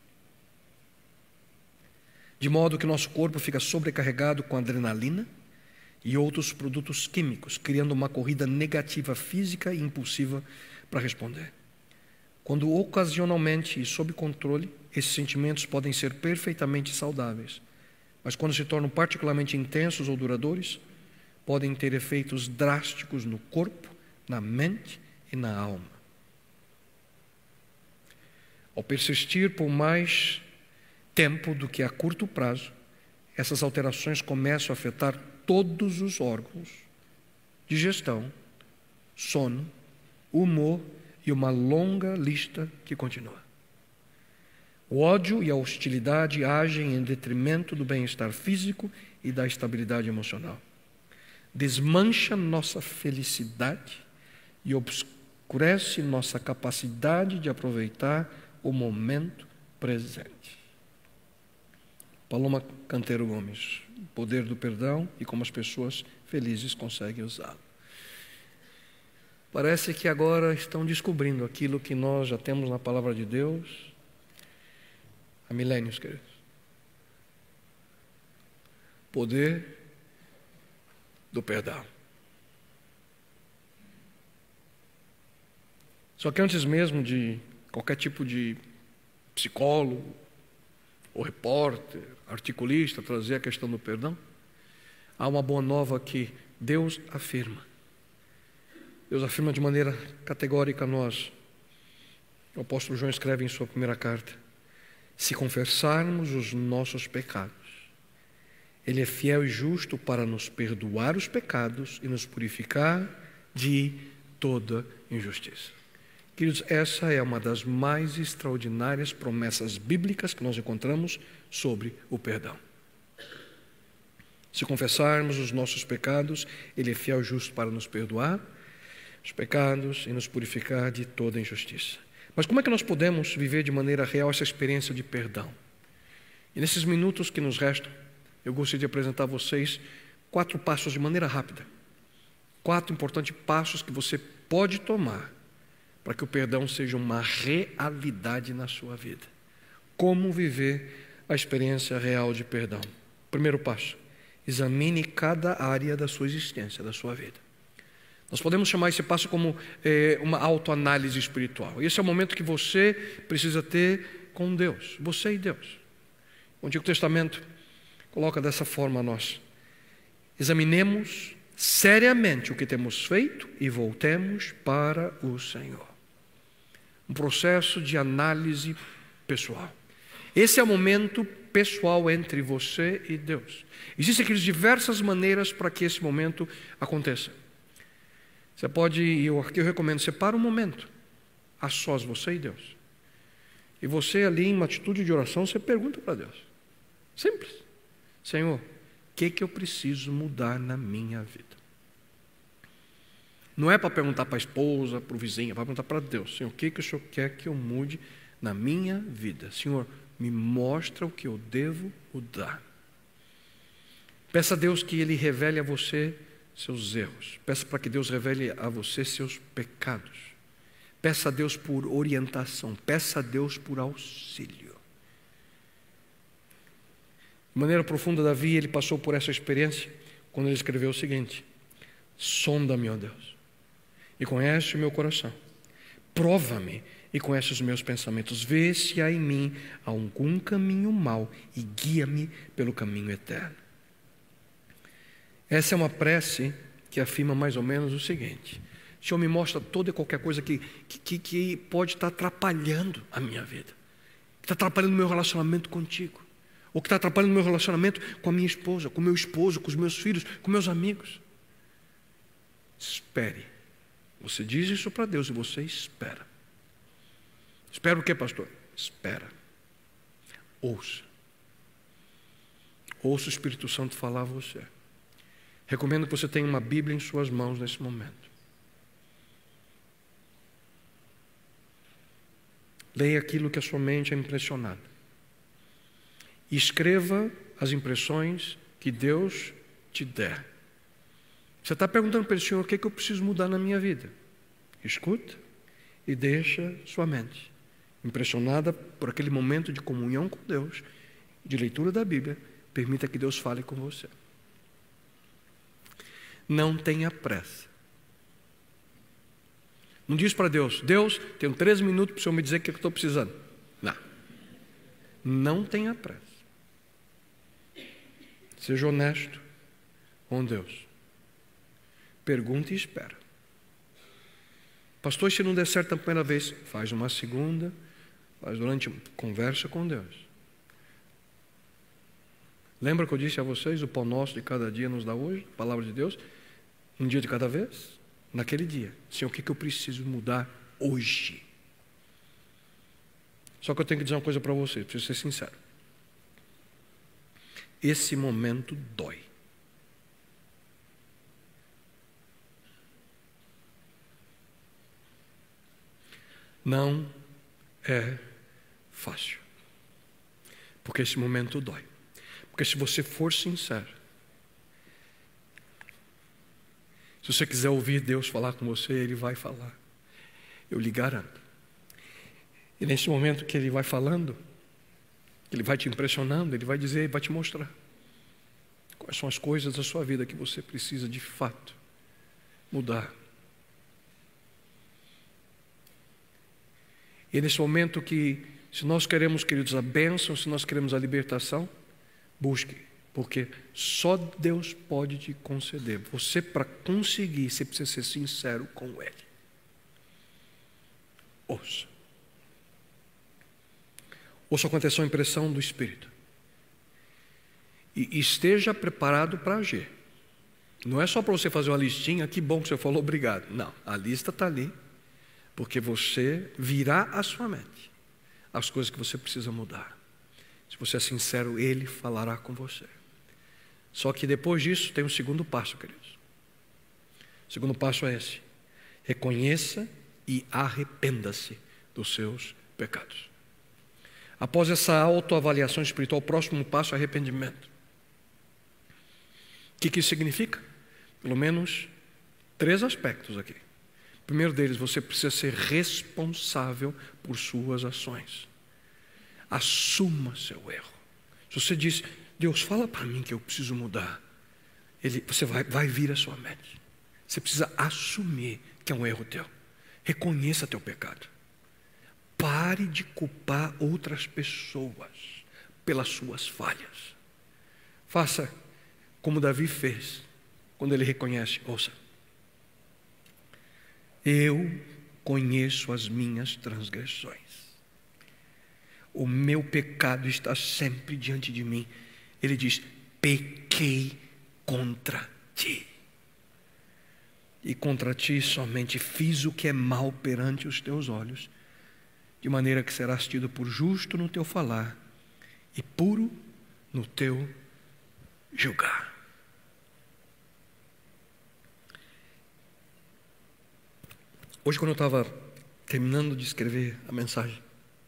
De modo que nosso corpo fica sobrecarregado com adrenalina e outros produtos químicos, criando uma corrida negativa física e impulsiva para responder. Quando ocasionalmente e sob controle, esses sentimentos podem ser perfeitamente saudáveis, mas quando se tornam particularmente intensos ou duradouros, podem ter efeitos drásticos no corpo, na mente e na alma. Ao persistir por mais tempo do que a curto prazo, essas alterações começam a afetar todos os órgãos, digestão, sono, humor e uma longa lista que continua. O ódio e a hostilidade agem em detrimento do bem-estar físico e da estabilidade emocional. Desmancha nossa felicidade e obscurece nossa capacidade de aproveitar o momento presente. Paloma Canteiro Gomes, o poder do perdão e como as pessoas felizes conseguem usá-lo. Parece que agora estão descobrindo aquilo que nós já temos na palavra de Deus há milênios, queridos. Poder do perdão. Só que antes mesmo de qualquer tipo de psicólogo, ou repórter, articulista trazer a questão do perdão, há uma boa nova que Deus afirma. Deus afirma de maneira categórica a nós. O apóstolo João escreve em sua primeira carta: se confessarmos os nossos pecados, Ele é fiel e justo para nos perdoar os pecados e nos purificar de toda injustiça. Queridos, essa é uma das mais extraordinárias promessas bíblicas que nós encontramos sobre o perdão. Se confessarmos os nossos pecados, Ele é fiel e justo para nos perdoar os pecados e nos purificar de toda injustiça. Mas como é que nós podemos viver de maneira real essa experiência de perdão? E nesses minutos que nos restam, eu gostaria de apresentar a vocês quatro passos de maneira rápida. Quatro importantes passos que você pode tomar para que o perdão seja uma realidade na sua vida. Como viver a experiência real de perdão? Primeiro passo: examine cada área da sua existência, da sua vida. Nós podemos chamar esse passo como é, uma autoanálise espiritual. Esse é o momento que você precisa ter com Deus, você e Deus. O Antigo Testamento coloca dessa forma a nós: examinemos seriamente o que temos feito e voltemos para o Senhor. Um processo de análise pessoal. Esse é o momento pessoal entre você e Deus. Existem aquelas diversas maneiras para que esse momento aconteça. Você pode, e eu aqui eu recomendo, separa um momento a sós, você e Deus. E você ali, em uma atitude de oração, você pergunta para Deus. Simples. Senhor, o que, que eu preciso mudar na minha vida? Não é para perguntar para a esposa, para o vizinho, é para perguntar para Deus. Senhor, o que, que o Senhor quer que eu mude na minha vida? Senhor, me mostra o que eu devo mudar. Peça a Deus que Ele revele a você seus erros. Peça para que Deus revele a você seus pecados. Peça a Deus por orientação. Peça a Deus por auxílio. De maneira profunda, Davi, ele passou por essa experiência quando ele escreveu o seguinte: sonda-me, ó Deus, e conhece o meu coração. Prova-me e conhece os meus pensamentos. Vê se há em mim algum caminho mau e guia-me pelo caminho eterno. Essa é uma prece que afirma mais ou menos o seguinte: Senhor, me mostra toda e qualquer coisa que, que, que pode estar atrapalhando a minha vida, que está atrapalhando o meu relacionamento contigo, ou que está atrapalhando o meu relacionamento com a minha esposa, com o meu esposo, com os meus filhos, com meus amigos. Espere. Você diz isso para Deus e você espera. Espera o quê, pastor? Espera. Ouça. Ouça o Espírito Santo falar a você. Recomendo que você tenha uma Bíblia em suas mãos nesse momento. Leia aquilo que a sua mente é impressionada. E escreva as impressões que Deus te der. Você está perguntando para o Senhor: o que é que eu preciso mudar na minha vida? Escuta e deixa sua mente impressionada por aquele momento de comunhão com Deus, de leitura da Bíblia. Permita que Deus fale com você. Não tenha pressa. Não diz para Deus: Deus, tenho três minutos para o Senhor me dizer o que eu estou precisando. Não. Não tenha pressa. Seja honesto com Deus. Pergunta e espera. Pastor, se não der certo a primeira vez, faz uma segunda, faz durante, conversa com Deus. Lembra que eu disse a vocês: o pão nosso de cada dia nos dá hoje, palavra de Deus, um dia de cada vez? Naquele dia, Senhor, o que, que eu preciso mudar hoje? Só que eu tenho que dizer uma coisa para você, preciso ser sincero. Esse momento dói. Não é fácil. Porque esse momento dói. Porque se você for sincero, se você quiser ouvir Deus falar com você, Ele vai falar. Eu lhe garanto. E nesse momento que Ele vai falando, Ele vai te impressionando, Ele vai dizer, Ele vai te mostrar quais são as coisas da sua vida que você precisa de fato mudar. E é nesse momento que, se nós queremos, queridos, a bênção, se nós queremos a libertação, busque, porque só Deus pode te conceder. Você, para conseguir, você precisa ser sincero com Ele. Ouça. Ouça com atenção a impressão do Espírito. E esteja preparado para agir. Não é só para você fazer uma listinha, que bom que você falou, obrigado. Não, a lista está ali, porque você virá à sua mente as coisas que você precisa mudar. Se você é sincero, Ele falará com você. Só que depois disso tem um segundo passo, queridos. O segundo passo é esse: reconheça e arrependa-se dos seus pecados. Após essa autoavaliação espiritual, o próximo passo é arrependimento. O que, que isso significa? Pelo menos três aspectos aqui. O primeiro deles, você precisa ser responsável por suas ações. Assuma seu erro. Se você diz, Deus, fala para mim que eu preciso mudar, Ele, você vai, vai vir à sua mente. Você precisa assumir que é um erro teu. Reconheça teu pecado. Pare de culpar outras pessoas pelas suas falhas. Faça como Davi fez, quando ele reconhece, ouça, eu conheço as minhas transgressões. O meu pecado está sempre diante de mim. Ele diz, pequei contra ti. E contra ti somente fiz o que é mal perante os teus olhos, de maneira que serás tido por justo no teu falar e puro no teu julgar. Hoje, quando eu estava terminando de escrever a mensagem,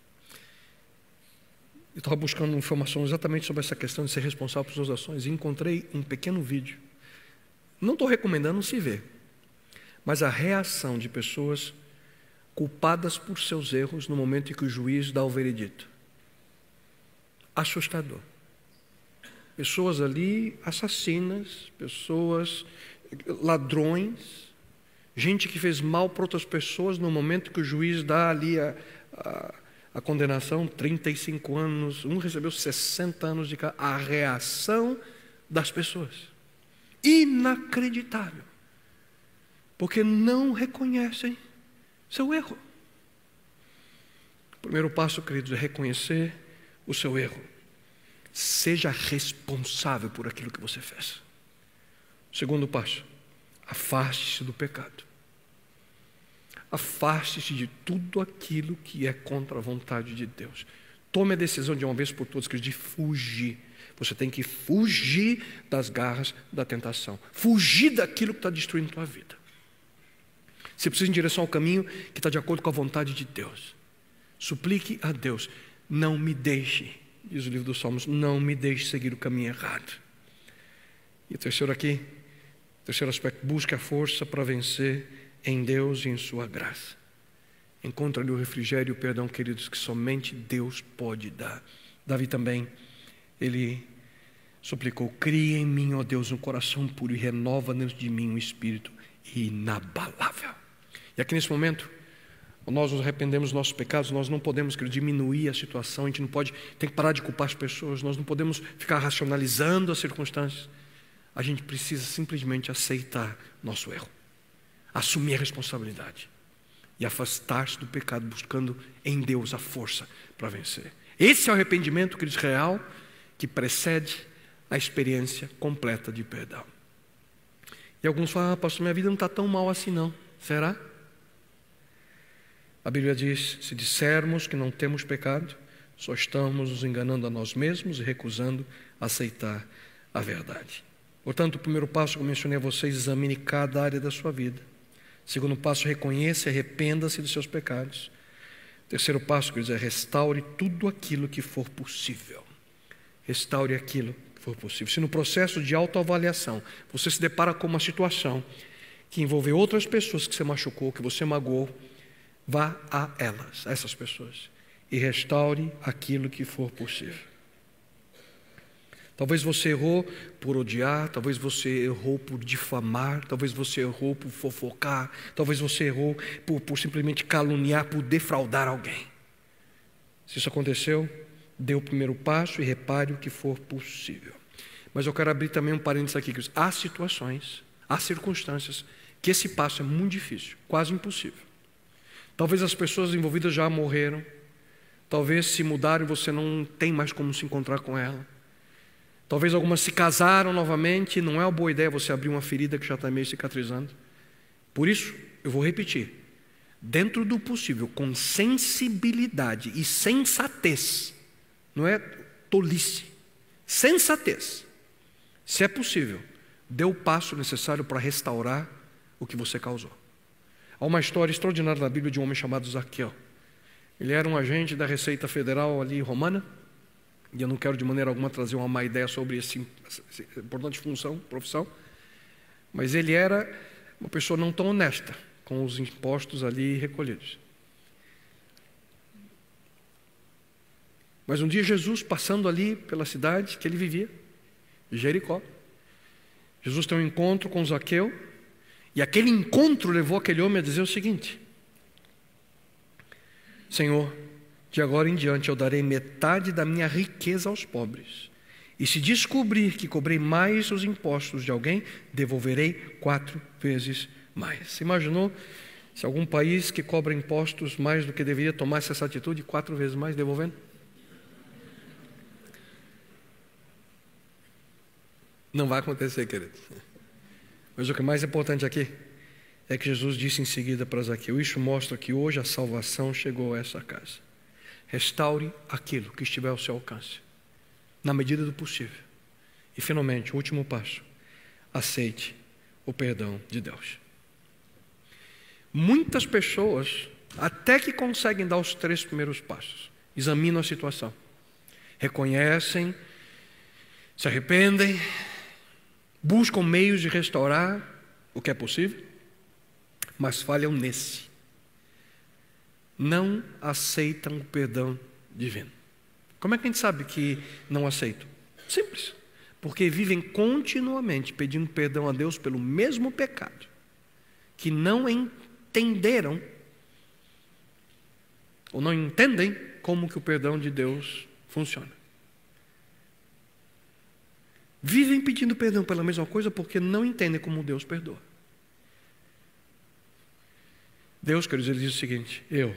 eu estava buscando informação exatamente sobre essa questão de ser responsável por suas ações e encontrei um pequeno vídeo. Não estou recomendando se ver, mas a reação de pessoas culpadas por seus erros no momento em que o juiz dá o veredito. Assustador. Pessoas ali assassinas, pessoas ladrões, gente que fez mal para outras pessoas no momento que o juiz dá ali a, a, a condenação, trinta e cinco anos, um recebeu sessenta anos de casa. A reação das pessoas, inacreditável, porque não reconhecem seu erro. O primeiro passo, queridos, é reconhecer o seu erro. Seja responsável por aquilo que você fez. O segundo passo, afaste-se do pecado. Afaste-se de tudo aquilo que é contra a vontade de Deus. Tome a decisão de uma vez por todas, queridos, de fugir. Você tem que fugir das garras da tentação. Fugir daquilo que está destruindo a tua vida. Você precisa ir em direção ao caminho que está de acordo com a vontade de Deus. Suplique a Deus, não me deixe, diz o livro dos Salmos, não me deixe seguir o caminho errado. E o terceiro aqui, o terceiro aspecto, busque a força para vencer em Deus e em sua graça. Encontre ali o refrigério e o perdão, queridos, que somente Deus pode dar. Davi também, ele suplicou, cria em mim, ó Deus, um coração puro e renova dentro de mim um espírito inabalável. E aqui nesse momento, quando nós nos arrependemos dos nossos pecados, nós não podemos, querido, diminuir a situação, a gente não pode, tem que parar de culpar as pessoas, nós não podemos ficar racionalizando as circunstâncias. A gente precisa simplesmente aceitar nosso erro, assumir a responsabilidade e afastar-se do pecado, buscando em Deus a força para vencer. Esse é o arrependimento, queridos, real, que precede a experiência completa de perdão. E alguns falam, ah, pastor, minha vida não está tão mal assim não. Será? A Bíblia diz, se dissermos que não temos pecado, só estamos nos enganando a nós mesmos e recusando aceitar a verdade. Portanto, o primeiro passo que eu mencionei a vocês, examine cada área da sua vida. O segundo passo, reconheça e arrependa-se dos seus pecados. O terceiro passo, quer dizer, restaure tudo aquilo que for possível. Restaure aquilo que for possível. Se no processo de autoavaliação você se depara com uma situação que envolve outras pessoas que você machucou, que você magoou, vá a elas, a essas pessoas, e restaure aquilo que for possível. Talvez você errou por odiar, talvez você errou por difamar, talvez você errou por fofocar, talvez você errou por, por simplesmente caluniar, por defraudar alguém. Se isso aconteceu, dê o primeiro passo e repare o que for possível. Mas eu quero abrir também um parênteses aqui, que há situações, há circunstâncias que esse passo é muito difícil, quase impossível. Talvez as pessoas envolvidas já morreram, talvez se mudaram e você não tem mais como se encontrar com ela. Talvez algumas se casaram novamente e não é uma boa ideia você abrir uma ferida que já está meio cicatrizando. Por isso, eu vou repetir, dentro do possível, com sensibilidade e sensatez, não é tolice, sensatez, se é possível, dê o passo necessário para restaurar o que você causou. Há uma história extraordinária da Bíblia de um homem chamado Zaqueu. Ele era um agente da Receita Federal ali romana, e eu não quero de maneira alguma trazer uma má ideia sobre essa importante função, profissão, mas ele era uma pessoa não tão honesta com os impostos ali recolhidos. Mas um dia Jesus, passando ali pela cidade que ele vivia, Jericó, Jesus tem um encontro com Zaqueu, e aquele encontro levou aquele homem a dizer o seguinte: Senhor, de agora em diante eu darei metade da minha riqueza aos pobres, e se descobrir que cobrei mais os impostos de alguém, devolverei quatro vezes mais. Você imaginou se algum país que cobra impostos mais do que deveria tomasse essa atitude, quatro vezes mais devolvendo? Não vai acontecer, querido. Mas o que é mais importante aqui é que Jesus disse em seguida para Zaqueu: isso mostra que hoje a salvação chegou a essa casa. Restaure aquilo que estiver ao seu alcance, na medida do possível. E finalmente, o último passo: aceite o perdão de Deus. Muitas pessoas, até que conseguem dar os três primeiros passos, examinam a situação, reconhecem, se arrependem, buscam meios de restaurar o que é possível, mas falham nesse. Não aceitam o perdão divino. Como é que a gente sabe que não aceitam? Simples. Porque vivem continuamente pedindo perdão a Deus pelo mesmo pecado, que não entenderam, ou não entendem como que o perdão de Deus funciona. Vivem pedindo perdão pela mesma coisa porque não entendem como Deus perdoa. Deus, queridos, ele diz o seguinte: eu,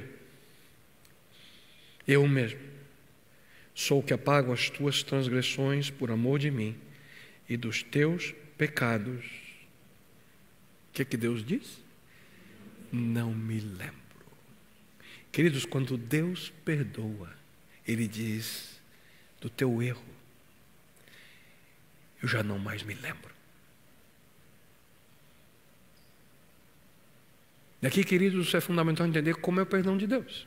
eu mesmo, sou o que apago as tuas transgressões por amor de mim e dos teus pecados. O que é que Deus diz? Não me lembro. Queridos, quando Deus perdoa, Ele diz: do teu erro, eu já não mais me lembro. E aqui, queridos, é fundamental entender como é o perdão de Deus.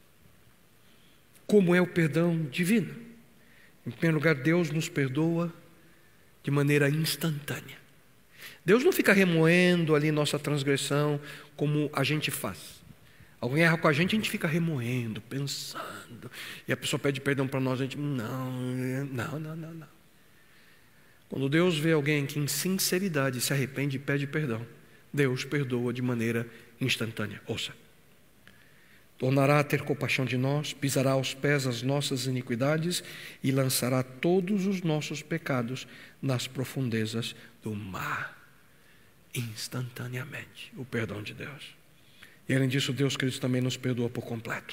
Como é o perdão divino. Em primeiro lugar, Deus nos perdoa de maneira instantânea. Deus não fica remoendo ali nossa transgressão como a gente faz. Alguém erra com a gente, a gente fica remoendo, pensando. E a pessoa pede perdão para nós, a gente, não, não, não, não, não. Quando Deus vê alguém que em sinceridade se arrepende e pede perdão, Deus perdoa de maneira instantânea. Ouça: tornará a ter compaixão de nós, pisará aos pés as nossas iniquidades e lançará todos os nossos pecados nas profundezas do mar. Instantaneamente, o perdão de Deus. E além disso, Deus, queridos, também nos perdoa por completo.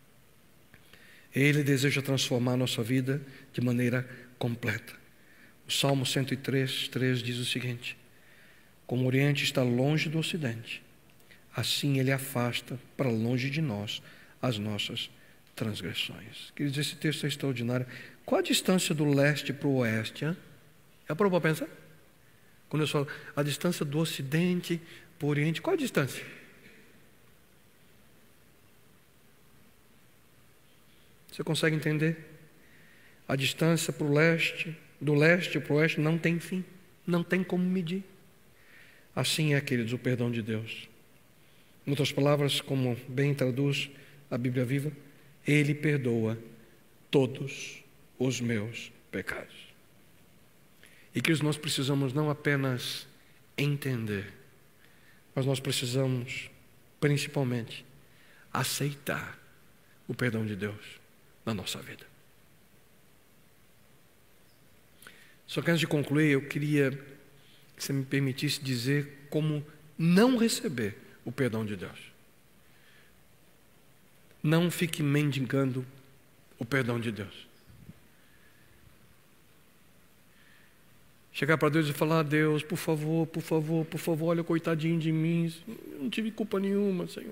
Ele deseja transformar a nossa vida de maneira completa. O Salmo cento e três, três diz o seguinte: como o Oriente está longe do Ocidente, assim Ele afasta para longe de nós as nossas transgressões. Queridos, esse texto é extraordinário. Qual a distância do leste para o oeste? Hein? Já parou para pensar? Quando eu falo a distância do Ocidente para o Oriente, qual a distância? Você consegue entender? A distância para o leste, do leste para o oeste, não tem fim, não tem como medir. Assim é, queridos, o perdão de Deus. Em outras palavras, como bem traduz a Bíblia Viva, Ele perdoa todos os meus pecados. E que nós precisamos não apenas entender, mas nós precisamos, principalmente, aceitar o perdão de Deus. na nossa vida. Só que antes de concluir, eu queria que você me permitisse dizer como não receber o perdão de Deus. Não fique mendigando o perdão de Deus. Chegar para Deus e falar: Deus, por favor, por favor, por favor, olha, coitadinho de mim, eu não tive culpa nenhuma, Senhor.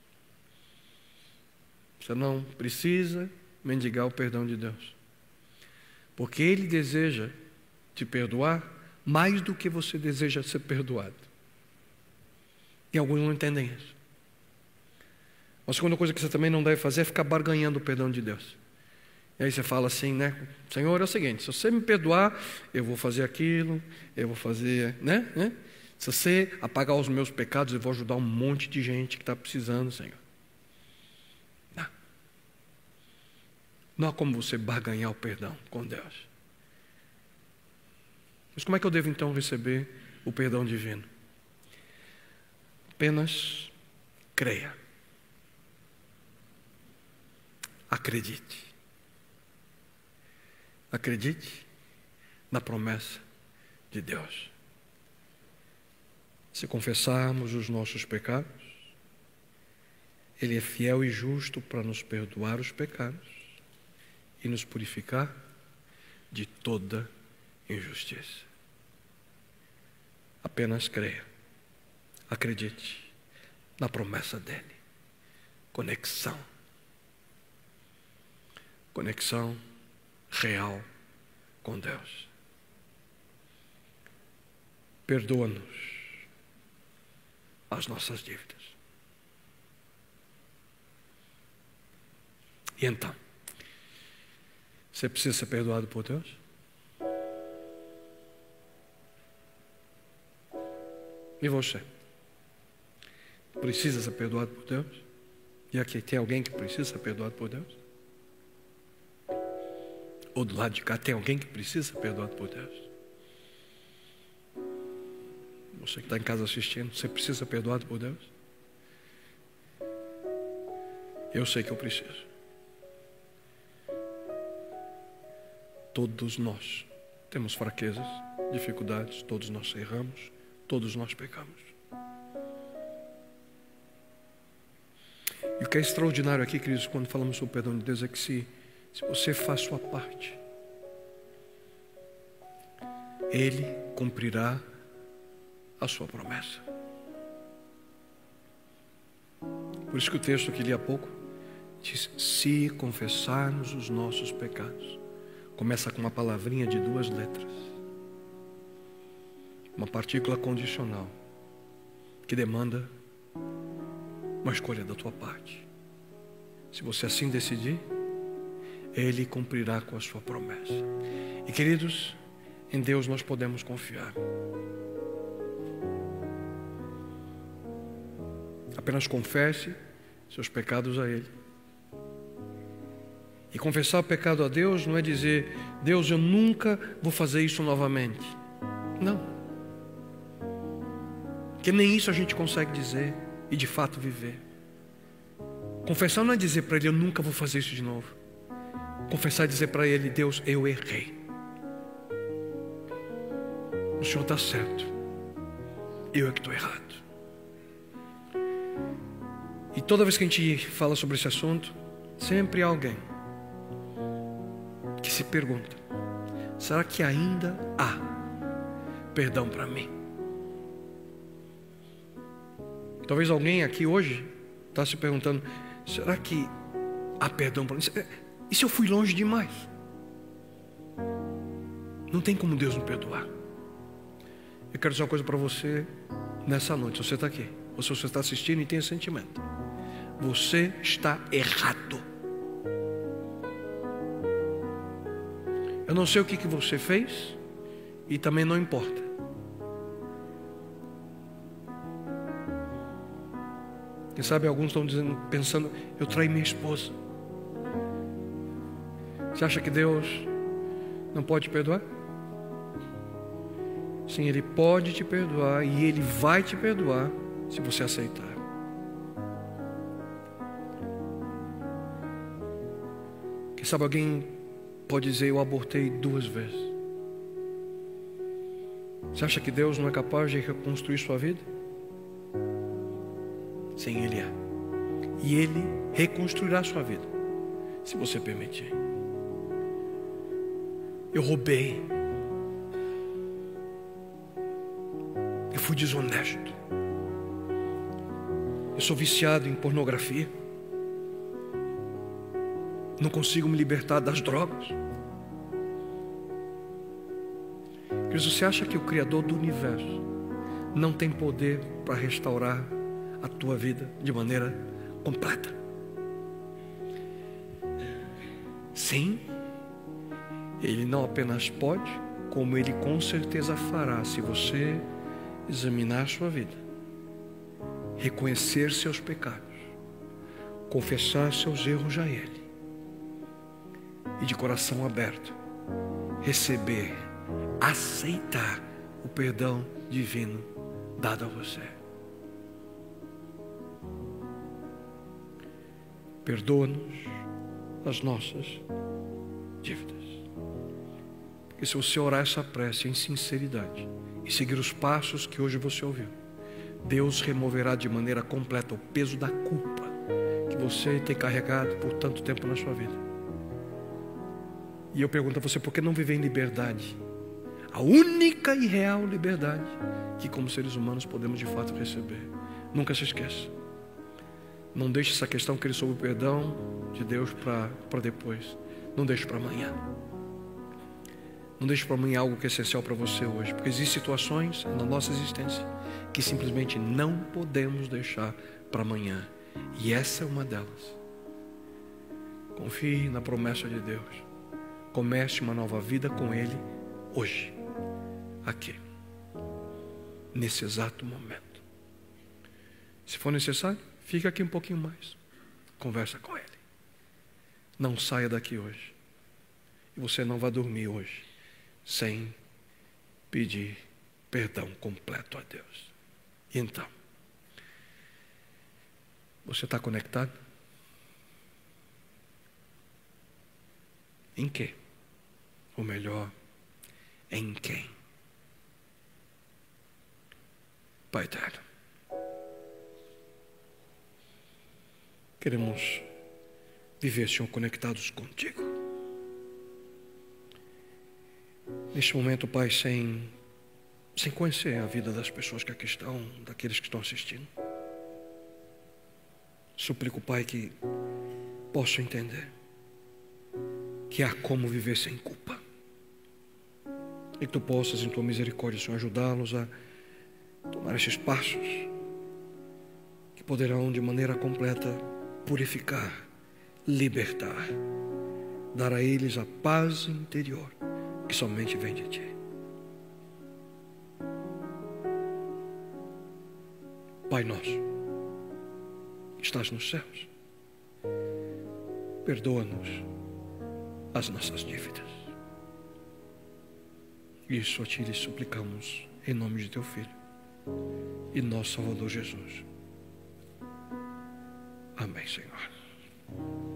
Você não precisa mendigar o perdão de Deus, porque Ele deseja te perdoar mais do que você deseja ser perdoado. E alguns não entendem isso. A segunda coisa que você também não deve fazer é ficar barganhando o perdão de Deus. E aí você fala assim, né? Senhor, é o seguinte, se você me perdoar, eu vou fazer aquilo, eu vou fazer, né? né? Se você apagar os meus pecados, eu vou ajudar um monte de gente que está precisando, Senhor. Não. Não há como você barganhar o perdão com Deus. Mas como é que eu devo então receber o perdão divino? Apenas creia. Acredite. Acredite na promessa de Deus. Se confessarmos os nossos pecados, Ele é fiel e justo para nos perdoar os pecados e nos purificar de toda injustiça. Apenas creia. Acredite na promessa dEle. Conexão. Conexão real com Deus. Perdoa-nos as nossas dívidas. E então, você precisa ser perdoado por Deus? E você? Precisa ser perdoado por Deus? E aqui tem alguém que precisa ser perdoado por Deus? Ou do lado de cá tem alguém que precisa ser perdoado por Deus? Você que está em casa assistindo, você precisa ser perdoado por Deus? Eu sei que eu preciso. Todos nós temos fraquezas, dificuldades, todos nós erramos, todos nós pecamos. E o que é extraordinário aqui, queridos, quando falamos sobre o perdão de Deus, é que se, se você faz sua parte, Ele cumprirá a sua promessa. Por isso que o texto que li há pouco diz: se confessarmos os nossos pecados. Começa com uma palavrinha de duas letras, uma partícula condicional que demanda uma escolha da tua parte. Se você assim decidir, Ele cumprirá com a sua promessa. E queridos, em Deus nós podemos confiar. Apenas confesse seus pecados a Ele. E confessar o pecado a Deus não é dizer: Deus, eu nunca vou fazer isso novamente. Não. Porque nem isso a gente consegue dizer e de fato viver. Confessar não é dizer para Ele: eu nunca vou fazer isso de novo. Confessar é dizer para Ele: Deus, eu errei. O Senhor está certo. Eu é que estou errado. E toda vez que a gente fala sobre esse assunto, sempre há alguém que se pergunta: será que ainda há perdão para mim? Talvez alguém aqui hoje está se perguntando: será que há perdão para mim? E se eu fui longe demais? Não tem como Deus me perdoar. Eu quero dizer uma coisa para você nessa noite. Se você está aqui, ou se você está assistindo e tem esse sentimento, você está errado. Eu não sei o que, que você fez, e também não importa. Quem sabe alguns estão dizendo, pensando: eu traí minha esposa. Você acha que Deus não pode te perdoar? Sim, Ele pode te perdoar, e Ele vai te perdoar se você aceitar. Quem sabe alguém pode dizer: eu abortei duas vezes. Você acha que Deus não é capaz de reconstruir sua vida? Sim, Ele é. E Ele reconstruirá sua vida, se você permitir. Eu roubei. Eu fui desonesto. Eu sou viciado em pornografia. Não consigo me libertar das drogas. Queridos, você acha que o Criador do universo não tem poder para restaurar a tua vida de maneira completa? Sim, Ele não apenas pode, como Ele com certeza fará, se você examinar sua vida, reconhecer seus pecados, confessar seus erros a Ele e de coração aberto receber, aceitar o perdão divino dado a você. Perdoa-nos as nossas dívidas. Porque se você orar essa prece em sinceridade e seguir os passos que hoje você ouviu, Deus removerá de maneira completa o peso da culpa que você tem carregado por tanto tempo na sua vida. E eu pergunto a você: por que não viver em liberdade? A única e real liberdade que como seres humanos podemos de fato receber. Nunca se esqueça. Não deixe essa questão querer sobre o perdão de Deus para depois. Não deixe para amanhã. Não deixe para amanhã algo que é essencial para você hoje. Porque existem situações na nossa existência que simplesmente não podemos deixar para amanhã. E essa é uma delas. Confie na promessa de Deus. Comece uma nova vida com Ele hoje. Aqui. Nesse exato momento. Se for necessário, fica aqui um pouquinho mais. Conversa com Ele. Não saia daqui hoje. E você não vai dormir hoje sem pedir perdão completo a Deus. E então, você está conectado? Em quê? Ou melhor, em quem? Pai eterno, queremos viver, Senhor, conectados contigo. Neste momento, Pai, sem, sem conhecer a vida das pessoas que aqui estão, daqueles que estão assistindo, suplico, Pai, que possam entender que há como viver sem culpa. E que Tu possas, em Tua misericórdia, Senhor, ajudá-los a tomar estes passos que poderão, de maneira completa, purificar, libertar, dar a eles a paz interior que somente vem de Ti. Pai nosso, que estás nos céus, perdoa-nos as nossas dívidas. Isso a Ti lhe suplicamos em nome de Teu Filho e nosso Salvador Jesus. Amém, Senhor.